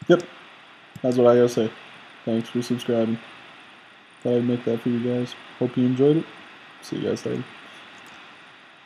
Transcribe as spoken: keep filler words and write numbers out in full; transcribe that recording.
Yep, that's what I gotta say. Thanks for subscribing. Thought I'd make that for you guys. Hope you enjoyed it. See you guys later.